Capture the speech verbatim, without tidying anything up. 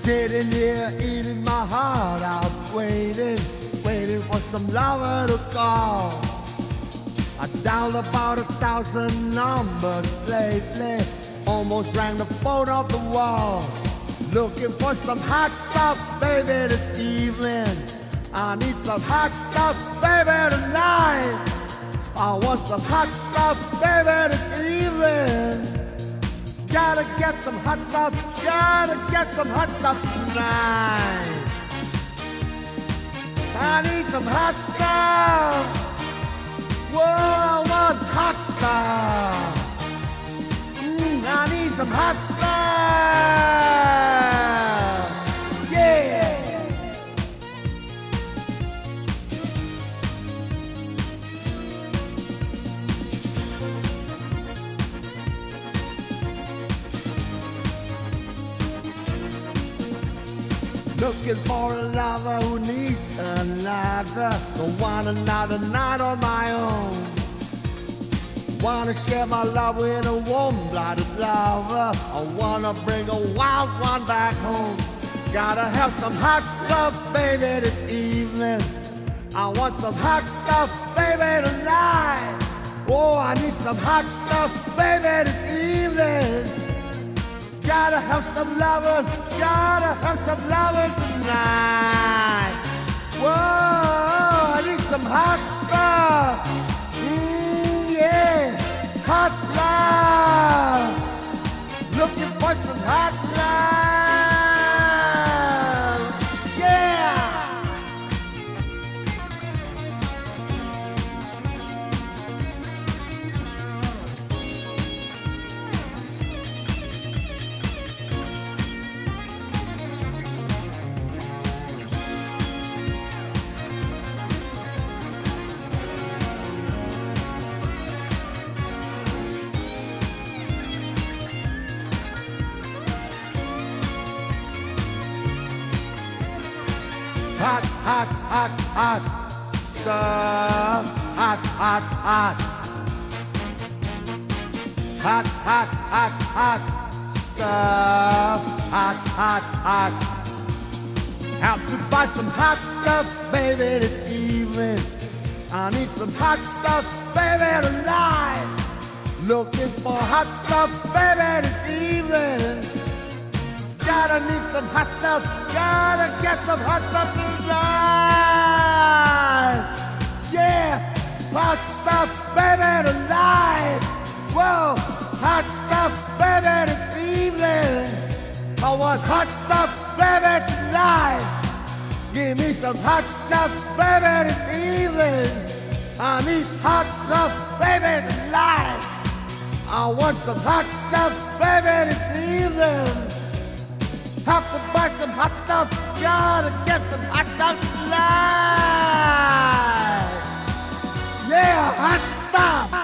Sitting here eating my heart out, waiting, waiting for some lover to call. I dialed about a thousand numbers lately, almost rang the phone off the wall. Looking for some hot stuff, baby, this evening. I need some hot stuff, baby, tonight. I want some hot stuff, baby, this evening. Gotta get some hot stuff, gotta get some hot stuff tonight. I need some hot stuff. Whoa, I want hot stuff. Mm, I need some hot stuff. Yeah. Looking for a lover who needs another. Don't want another night on my own. Wanna share my love with a warm-blooded lover. I wanna bring a wild one back home. Gotta have some hot stuff, baby, this evening. I want some hot stuff, baby, tonight. Oh, I need some hot stuff, baby, this evening. Gotta have some lovin', gotta have some lovin' tonight. Whoa, I need some hot stuff. Mmm, yeah, hot love. Looking for some hot love. Yeah. Hot, hot, hot, hot stuff. Hot, hot, hot. Hot, hot, hot, hot stuff. Hot, hot, hot. Have to buy some hot stuff, baby, this evening. I need some hot stuff, baby, tonight. Looking for hot stuff, baby, this evening. Gotta need some hot stuff, gotta get some hot stuff tonight. Yeah, hot stuff, baby, tonight. Whoa, hot stuff, baby, this evening. I want hot stuff, baby, tonight. Give me some hot stuff, baby, this evening. I need hot stuff, baby, tonight. I want some hot stuff, baby, this evening. Have to buy some hot stuff, gotta get some hot stuff tonight. Yeah, hot stuff.